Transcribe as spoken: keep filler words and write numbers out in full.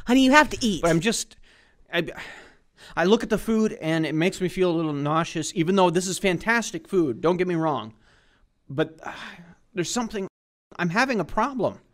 Honey, you have to eat. But I'm just, I, I look at the food and it makes me feel a little nauseous, even though this is fantastic food. Don't get me wrong. But uh, there's something, I'm having a problem.